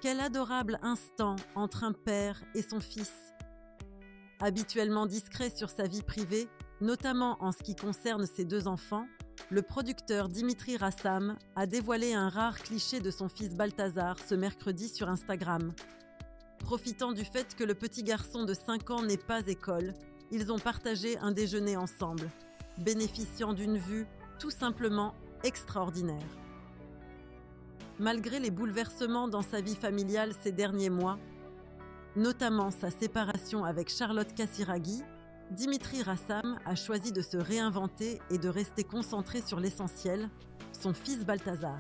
Quel adorable instant entre un père et son fils. Habituellement discret sur sa vie privée, notamment en ce qui concerne ses deux enfants, le producteur Dimitri Rassam a dévoilé un rare cliché de son fils Balthazar ce mercredi sur Instagram. Profitant du fait que le petit garçon de 5 ans n'est pas école, ils ont partagé un déjeuner ensemble, bénéficiant d'une vue tout simplement extraordinaire. Malgré les bouleversements dans sa vie familiale ces derniers mois, notamment sa séparation avec Charlotte Casiraghi, Dimitri Rassam a choisi de se réinventer et de rester concentré sur l'essentiel, son fils Balthazar.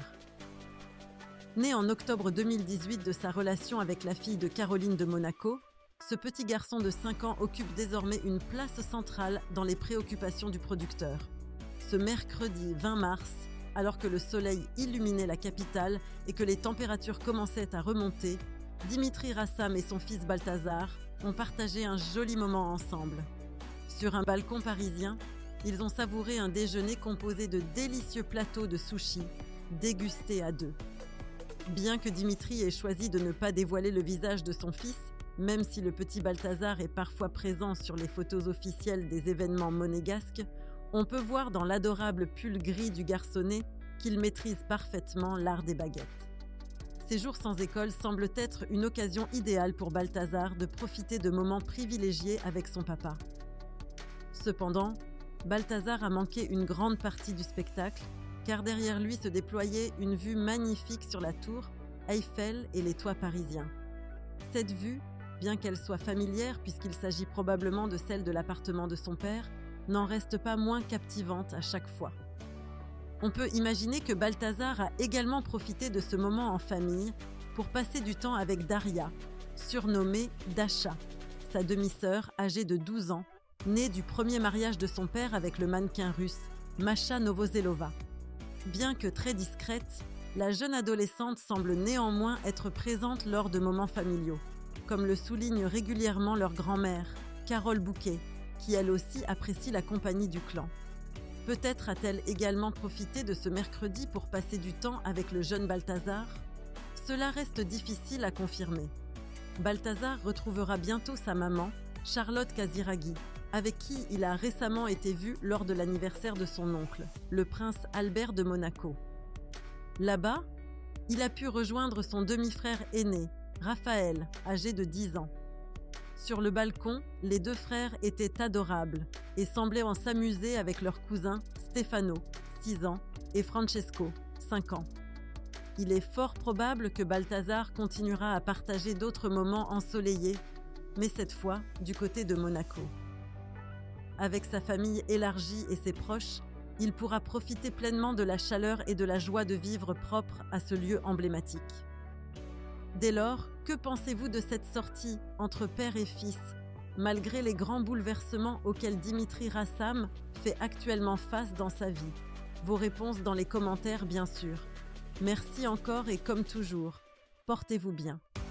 Né en octobre 2018 de sa relation avec la fille de Caroline de Monaco, ce petit garçon de 5 ans occupe désormais une place centrale dans les préoccupations du producteur. Ce mercredi 20 mars, alors que le soleil illuminait la capitale et que les températures commençaient à remonter, Dimitri Rassam et son fils Balthazar ont partagé un joli moment ensemble. Sur un balcon parisien, ils ont savouré un déjeuner composé de délicieux plateaux de sushi, dégustés à deux. Bien que Dimitri ait choisi de ne pas dévoiler le visage de son fils, même si le petit Balthazar est parfois présent sur les photos officielles des événements monégasques, on peut voir dans l'adorable pull gris du garçonnet qu'il maîtrise parfaitement l'art des baguettes. Ces jours sans école semblent être une occasion idéale pour Balthazar de profiter de moments privilégiés avec son papa. Cependant, Balthazar a manqué une grande partie du spectacle, car derrière lui se déployait une vue magnifique sur la tour, Eiffel et les toits parisiens. Cette vue, bien qu'elle soit familière puisqu'il s'agit probablement de celle de l'appartement de son père, n'en reste pas moins captivante à chaque fois. On peut imaginer que Balthazar a également profité de ce moment en famille pour passer du temps avec Daria, surnommée Dasha, sa demi-sœur âgée de 12 ans, née du premier mariage de son père avec le mannequin russe, Masha Novoselova. Bien que très discrète, la jeune adolescente semble néanmoins être présente lors de moments familiaux, comme le souligne régulièrement leur grand-mère, Carole Bouquet, qui elle aussi apprécie la compagnie du clan. Peut-être a-t-elle également profité de ce mercredi pour passer du temps avec le jeune Balthazar? Cela reste difficile à confirmer. Balthazar retrouvera bientôt sa maman, Charlotte Casiraghi, avec qui il a récemment été vu lors de l'anniversaire de son oncle, le prince Albert de Monaco. Là-bas, il a pu rejoindre son demi-frère aîné, Raphaël, âgé de 10 ans. Sur le balcon, les deux frères étaient adorables et semblaient en s'amuser avec leurs cousins Stefano, 6 ans, et Francesco, 5 ans. Il est fort probable que Balthazar continuera à partager d'autres moments ensoleillés, mais cette fois du côté de Monaco. Avec sa famille élargie et ses proches, il pourra profiter pleinement de la chaleur et de la joie de vivre propre à ce lieu emblématique. Dès lors, que pensez-vous de cette sortie entre père et fils, malgré les grands bouleversements auxquels Dimitri Rassam fait actuellement face dans sa vie? Vos réponses dans les commentaires, bien sûr. Merci encore et comme toujours, portez-vous bien.